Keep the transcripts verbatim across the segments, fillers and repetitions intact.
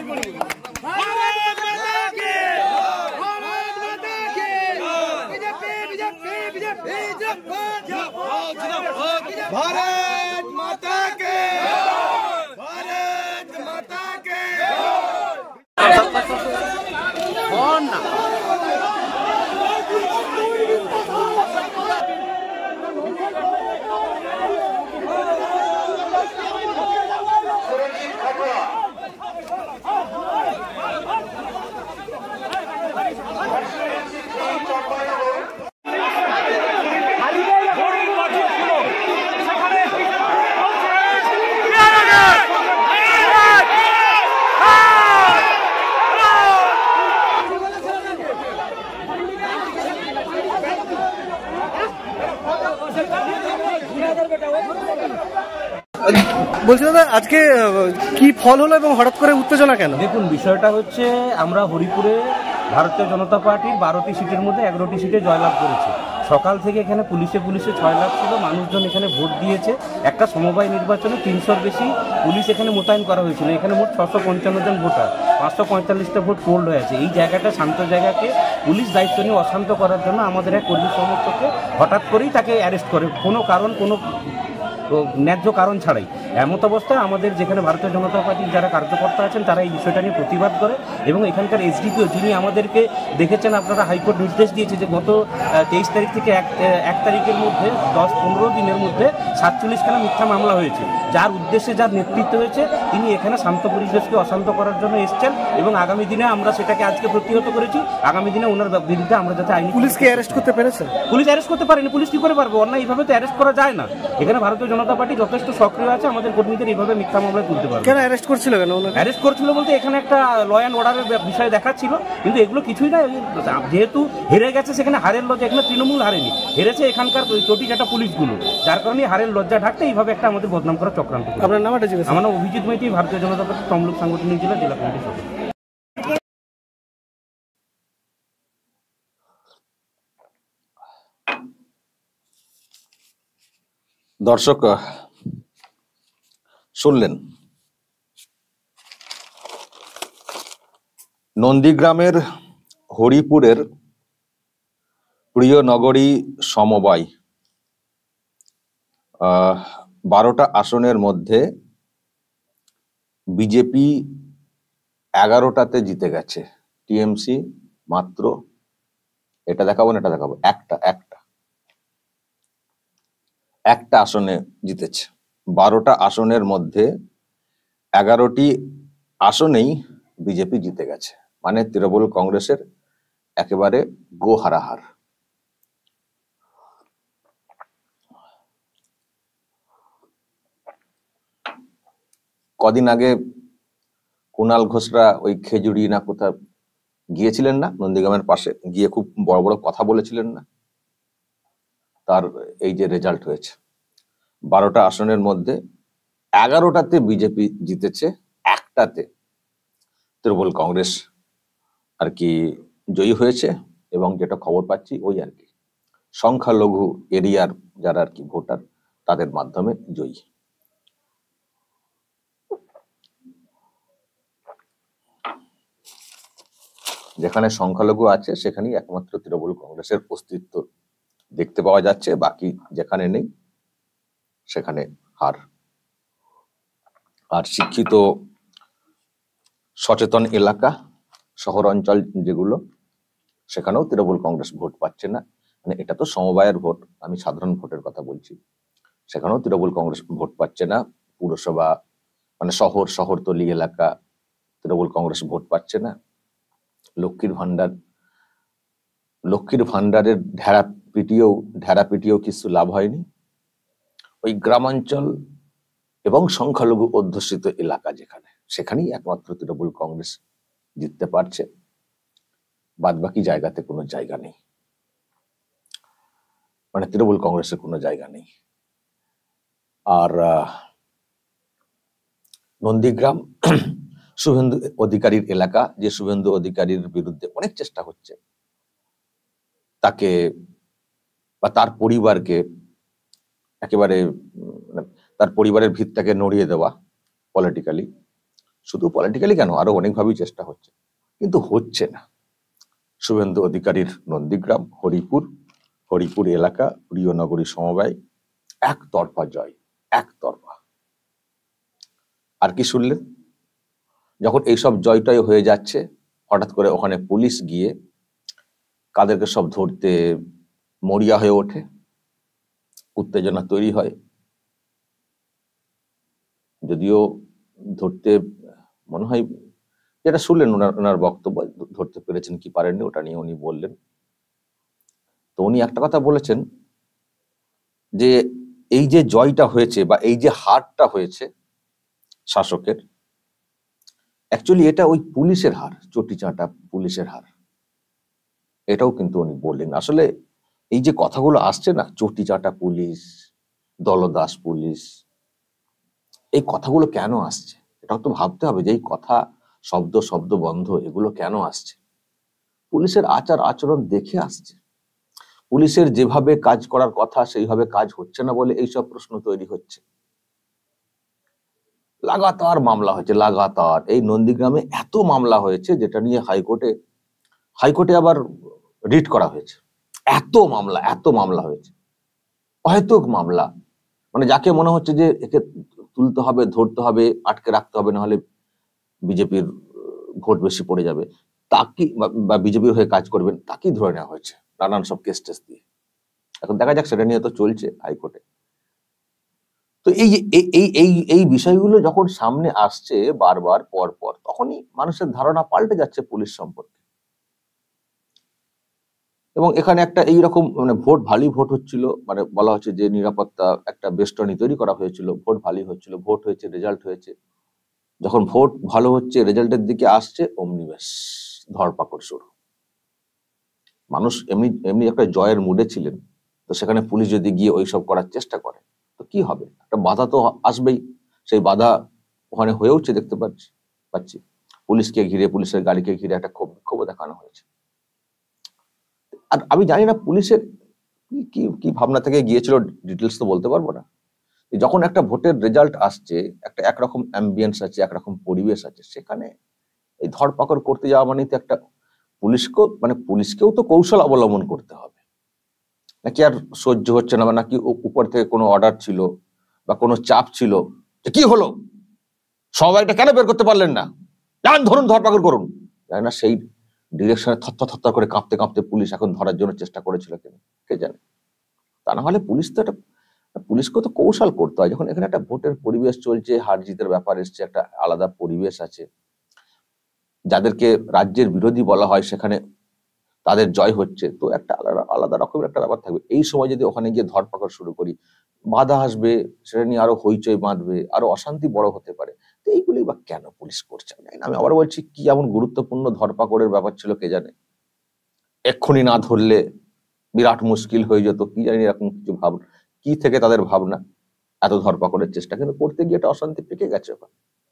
भारत माता के भारत माता के বলছি দাদা, আজকে কি ফল হলো এবং হঠাৎ করে উত্তেজনা কেন? দেখুন, বিষয়টা হচ্ছে আমরা হরিপুরে ভারতীয় জনতা পার্টির বারোটি সিটের মধ্যে এগারোটি সিটে জয়লাভ করেছি। সকাল থেকে এখানে পুলিশে পুলিশে ছয় লাখ ছিল, মানুষজন এখানে ভোট দিয়েছে। একটা সমবায় নির্বাচনে তিনশোর বেশি পুলিশ এখানে মোতায়েন করা হয়েছিল। এখানে মোট ছশো পঞ্চান্ন জন ভোটার, পাঁচশো পঁয়তাল্লিশটা ভোট পোল্ড হয়েছে। এই জায়গাটা শান্ত জায়গাকে পুলিশ দায়িত্ব নিয়ে অশান্ত করার জন্য আমাদের এক কর্মী সমর্থককে হঠাৎ করেই তাকে অ্যারেস্ট করে, কোনো কারণ কোনো ন্যায্য কারণ ছাড়াই। এমত অবস্থায় আমাদের যেখানে ভারতীয় জনতা পার্টির যারা কার্যকর্তা আছেন তারা এই বিষয়টা নিয়ে প্রতিবাদ করে এবং এখানকার এসডিপিও যিনি আমাদেরকে দেখেছেন, আপনারা হাইকোর্ট নির্দেশ দিয়েছে যে গত তেইশ তারিখ থেকে এক এক তারিখের মধ্যে দশ পনেরো দিনের মধ্যে সাতচল্লিশখানা মিথ্যা মামলা হয়েছে, যার উদ্দেশ্যে যার নেতৃত্ব হয়েছে তিনি এখানে শান্ত পরিবেশকে অশান্ত করার জন্য এসছেন এবং আগামী দিনে আমরা সেটাকে আজকে প্রতিহত করেছি। আগামী দিনে ওনার বিরুদ্ধে আমরা যাতে আইনি। পুলিশকে অ্যারেস্ট করতে পেরেছে? পুলিশ অ্যারেস্ট করতে পারেনি। পুলিশ কি করে পারবে? অন্যায় এইভাবে তো অ্যারেস্ট করা যায় না। এখানে ভারতীয় জনতা পার্টি যথেষ্ট সক্রিয় আছে, আমাদের কর্মীদের এইভাবে মিথ্যা মামলায় তুলতে পারবে। কেন অ্যারেস্ট করছিল? কেন অ্যারেস্ট করছিল বলতে এখানে একটা ল অ্যান্ড অর্ডারের বিষয় দেখাচ্ছিল, কিন্তু এগুলো কিছুই না। যেহেতু হেরে গেছে সেখানে হারের লজ্জা, এখানে তৃণমূল হারেনি, হেরেছে এখানকার চটি চাটা পুলিশগুলো, যার কারণে হারের লজ্জা ঢাকতে এইভাবে একটা আমাদের বদনাম করা চক্রান্ত। আপনার নামটা জিজ্ঞেস? আমার নাম অভিজিৎ মাইতি, ভারতীয় জনতা পার্টির তমলুক সাংগঠনিক জেলা জেলা কমিটির সদস্য। দর্শক শুনলেন, নন্দীগ্রামের হরিপুরের প্রিয় নগরী সমবায় বারোটা আসনের মধ্যে বিজেপি এগারোটাতে জিতে গেছে, টিএমসি মাত্র, এটা দেখাবো না এটা দেখাবো, একটা একটা একটা আসনে জিতেছে। বারোটা আসনের মধ্যে এগারোটি আসনেই বিজেপি জিতে গেছে, মানে তৃণমূল কংগ্রেসের একেবারে গো হারাহার। কদিন আগে কুণাল ঘোষরা ওই খেজুরি না কোথাও গিয়েছিলেন না, নন্দীগ্রামের পাশে গিয়ে খুব বড় বড় কথা বলেছিলেন না, তার এই যে রেজাল্ট হয়েছে। বারোটা আসনের মধ্যে এগারোটাতে বিজেপি জিতেছে, একটাতে তৃণমূল কংগ্রেস আর কি জয়ী হয়েছে। এবং যেটা খবর পাচ্ছি ওই আর কি সংখ্যালঘু এরিয়ার যারা আর কি ভোটার তাদের মাধ্যমে জয়ী। যেখানে সংখ্যালঘু আছে সেখানেই একমাত্র তৃণমূল কংগ্রেসের অস্তিত্ব দেখতে পাওয়া যাচ্ছে, বাকি যেখানে নেই সেখানে হার। আর শিক্ষিত সচেতন এলাকা শহর অঞ্চল যেগুলো, সেখানেও তৃণমূল কংগ্রেস ভোট পাচ্ছে না। মানে এটা তো সমবায়ের ভোট, আমি সাধারণ ভোটের কথা বলছি, সেখানেও তৃণমূল কংগ্রেস ভোট পাচ্ছে না। পুরসভা মানে শহর শহরতলি এলাকা তৃণমূল কংগ্রেস ভোট পাচ্ছে না। লক্ষ্মীর ভান্ডার লক্ষ্মীর ভান্ডারের ঢেড়া পিটিয়েও ঢেড়া পিটিয়েও কিছু লাভ হয়নি। ওই গ্রামাঞ্চল এবং সংখ্যালঘু অধ্যুষিত এলাকা যেখানে, সেখানেই একমাত্র তৃণমূল কংগ্রেস জিততে পারছে, বাদ বাকি জায়গাতে কোনো জায়গা নেই, মানে তৃণমূল কংগ্রেসের কোনো জায়গা নেই। আর নন্দীগ্রাম শুভেন্দু অধিকারীর এলাকা, যে শুভেন্দু অধিকারীর বিরুদ্ধে অনেক চেষ্টা হচ্ছে তাকে বা তার পরিবারকে একেবারে তার পরিবারের ভিতটাকে নড়িয়ে দেওয়া পলিটিক্যালি, শুধু পলিটিক্যালি কেন, আরো অনেকভাবেই চেষ্টা হচ্ছে, কিন্তু হচ্ছে না। শুভেন্দু অধিকারীর নন্দীগ্রাম, হরিপুর, হরিপুর এলাকা, প্রিয় নগরী সমবায় একতরফা জয়, একতরফা। আর কি শুনলেন? যখন এইসব জয়টয় হয়ে যাচ্ছে, হঠাৎ করে ওখানে পুলিশ গিয়ে কাদেরকে সব ধরতে মরিয়া হয়ে ওঠে, উত্তেজনা তৈরি হয়। যদিও ধরতে মনে হয়, যেটা শুনলেন ওনার ওনার বক্তব্য, ধরতে পেরেছেন কি পারেননি ওটা নিয়ে উনি বললেন। তো উনি একটা কথা বলেছেন যে এই যে জয়টা হয়েছে বা এই যে হারটা হয়েছে শাসকের, অ্যাকচুয়ালি এটা ওই পুলিশের হার, চটি চাঁটা পুলিশের হার। এটাও কিন্তু উনি বললেন। আসলে এই যে কথাগুলো আসছে না, চটি চাঁটা পুলিশ, দলদাস পুলিশ, এই কথাগুলো কেন আসছে এটাও তো ভাবতে হবে, যে এই কথা, শব্দ শব্দ বন্ধ, এগুলো কেন আসছে? পুলিশের আচার আচরণ দেখে আসছে। পুলিশের যেভাবে কাজ করার কথা সেইভাবে কাজ হচ্ছে না বলে এইসব প্রশ্ন তৈরি হচ্ছে। লাগাতার মামলা হয়েছে, লাগাতার। এই নন্দীগ্রামে এত মামলা হয়েছে যেটা নিয়ে হাইকোর্টে হাইকোর্টে আবার রিট করা হয়েছে। এত মামলা, এত মামলা হয়েছে, অহেতুক মামলা। মানে যাকে মনে হচ্ছে যে একে তুলতে হবে, ধরতে হবে, আটকে রাখতে হবে, নাহলে বিজেপির ভোট বেশি পড়ে যাবে, তাকে বা বিজেপির হয়ে কাজ করবেন তাকেই ধরে নেওয়া হয়েছে নানান সব কেস টেস দিয়ে। এখন দেখা যাক, সেটা নিয়ে তো চলছে হাইকোর্টে। তো এই যে এই এই এই বিষয়গুলো যখন সামনে আসছে বারবার পর পর, তখনই মানুষের ধারণা পাল্টে যাচ্ছে পুলিশ সম্পর্কে। এবং এখানে একটা এইরকম মানে ভোট ভালোই ভোট হচ্ছিল, মানে বলা হচ্ছে যে নিরাপত্তা একটা বেষ্টনী তৈরি করা হয়েছিল, ভোট ভালোই হচ্ছিল, ভোট হয়েছে, রেজাল্ট হয়েছে। যখন ভোট ভালো হচ্ছে, রেজাল্টের দিকে আসছে, অমনি ব্যাস ধরপাকড় শুরু। মানুষ এমনি এমনি একটা জয়ের মুডে ছিলেন, তো সেখানে পুলিশ যদি গিয়ে ওইসব করার চেষ্টা করে তো কি হবে? একটা বাধা তো আসবেই। সেই বাধা ওখানে হয়েওছে, দেখতে পাচ্ছি পাচ্ছি পুলিশকে ঘিরে, পুলিশের গাড়িকে ঘিরে একটা ক্ষোভ ক্ষোভ দেখানো হয়েছে। আর আমি জানি না পুলিশের কি কি ভাবনা থেকে গিয়েছিল, ডিটেলস তো বলতে পারবো না। যখন একটা ভোটের রেজাল্ট আসছে, একটা একরকম অ্যাম্বিয়েন্স আছে, একরকম পরিবেশ আছে, সেখানে এই ধরপাকড় করতে যাওয়া মানে তো একটা পুলিশকেও মানে পুলিশকেও তো কৌশল অবলম্বন করতে হবে। নাকি আর সহ্য হচ্ছে না, বা নাকি উপর থেকে কোনো অর্ডার ছিল বা কোনো চাপ ছিল যে কি হলো, সবাইটা কেন বের করতে পারলেন না, যান ধরুন, ধরপাকড় করুন। জানি না সেই ডিরেকশনে থরথর থরথর করে কাঁপতে কাঁপতে পুলিশ এখন ধরার জন্য চেষ্টা করেছিল কেন, কে জানে। তা না হলে পুলিশ তো একটা, পুলিশকে তো কৌশল করতে হয়। যখন এখানে একটা ভোটের পরিবেশ চলছে, হার জিতের ব্যাপার এসছে, একটা আলাদা পরিবেশ আছে, যাদেরকে রাজ্যের বিরোধী বলা হয় সেখানে তাদের জয় হচ্ছে, তো একটা আলাদা আলাদা রকমের একটা ব্যাপার থাকবে। এই সময় যদি ওখানে গিয়ে ধরপাকড় শুরু করি, বাধা আসবে, সেটা নিয়ে আরো হইচই বাঁধবে, আরো অশান্তি বড় হতে পারে। তো এইগুলি বা কেন পুলিশ করছে? আমি আবার বলছি, কি এমন গুরুত্বপূর্ণ ধরপাকড়ের ব্যাপার ছিল কে জানে, এক্ষুনি না ধরলে বিরাট মুশকিল হয়ে যেত, কি জানি এরকম কিছু ভাবনা, কি থেকে তাদের ভাবনা, এত ধরপাকড়ের চেষ্টা, কিন্তু করতে গিয়ে একটা অশান্তি পেকে গেছে ওখানে।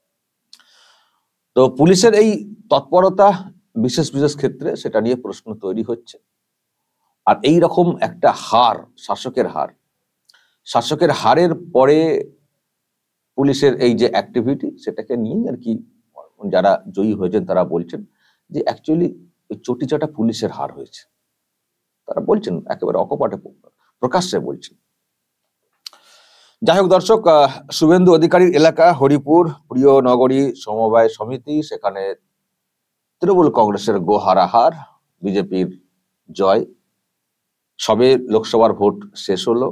তো পুলিশের এই তৎপরতা বিশেষ বিশেষ ক্ষেত্রে সেটা নিয়ে প্রশ্ন তৈরি হচ্ছে। আর এই রকম একটা হার, শাসকের হার, শাসকের হারের পরে পুলিশের এই যে অ্যাক্টিভিটি, সেটাকে নিয়ে আর কি যারা জয়ী হয়েছেন তারা বলছেন যে অ্যাকচুয়ালি ওই চটিচাটা পুলিশের হার হয়েছে। তারা বলছেন, একেবারে অকপটে প্রকাশ্যে বলছেন। যাই হোক দর্শক, শুভেন্দু অধিকারীর এলাকা হরিপুর, প্রিয় নগরী সমবায় সমিতি, সেখানে তৃণমূল কংগ্রেসের গোহারাহার, বিজেপির জয়। সবে লোকসভার ভোট শেষ হলো,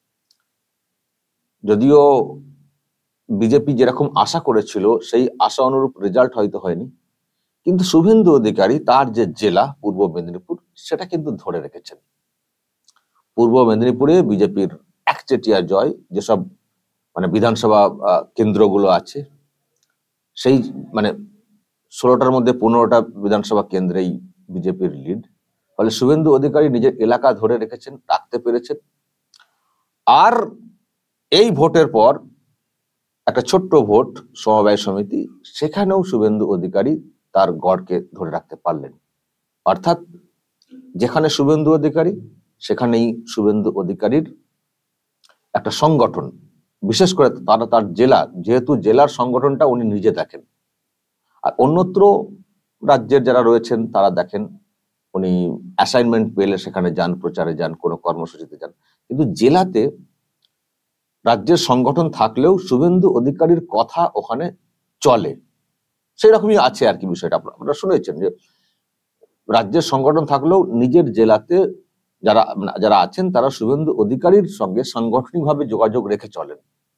যদিও বিজেপি যেরকম আশা করেছিল সেই আশা অনুরূপ রেজাল্ট হয়তো হয়নি, কিন্তু শুভেন্দু অধিকারী তার যে জেলা পূর্ব মেদিনীপুর সেটা কিন্তু ধরে রেখেছেন। পূর্ব মেদিনীপুরে বিজেপির একচেটিয়া জয়। যেসব মানে বিধানসভা কেন্দ্রগুলো আছে, সেই মানে ষোলোটার মধ্যে পনেরোটা বিধানসভা কেন্দ্রেই বিজেপির লিড। ফলে শুভেন্দু অধিকারী নিজের এলাকা ধরে রেখেছেন, রাখতে পেরেছেন। আর এই ভোটের পর একটা ছোট্ট ভোট সমবায় সমিতি, সেখানেও শুভেন্দু অধিকারী তার গড়কে ধরে রাখতে পারলেন। অর্থাৎ যেখানে শুভেন্দু অধিকারী, সেখানেই শুভেন্দু অধিকারীর একটা সংগঠন, বিশেষ করে তারা তার জেলা, যেহেতু জেলার সংগঠনটা উনি নিজে দেখেন, আর অন্যত্র রাজ্যের যারা রয়েছেন তারা দেখেন উনি অ্যাসাইনমেন্ট পেলে সেখানে যান, প্রচারে যান, কোনো কর্মসূচিতে যান, কিন্তু জেলাতে রাজ্যের সংগঠন থাকলেও শুভেন্দু অধিকারীর কথা ওখানে চলে, সেই রকমই আছে আর কি বিষয়টা। আপনারা শুনেছেন যে রাজ্যের সংগঠন থাকলেও নিজের জেলাতে যারা যারা আছেন তারা শুভেন্দু অধিকারীর সঙ্গে সাংগঠনিকভাবে যোগাযোগ রেখে চলেন।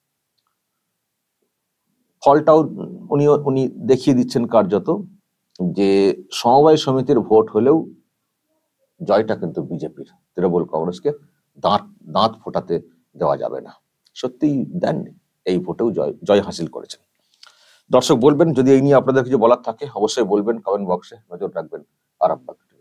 ফলটাও উনি উনি দেখিয়ে দিচ্ছেন কার্যত, যে সমবায় সমিতির ভোট হলেও জয়টা কিন্তু বিজেপির, তৃণমূল কংগ্রেসকে দাঁত দাঁত ফোটাতে দেওয়া যাবে না। সত্যিই দেননি, এই ভোটেও জয় জয় হাসিল করেছেন। দর্শক বলবেন যদি এই নিয়ে আপনাদের কিছু বলার থাকে অবশ্যই বলবেন, কমেন্ট বক্সে নজর রাখবেন। আরামবাগ।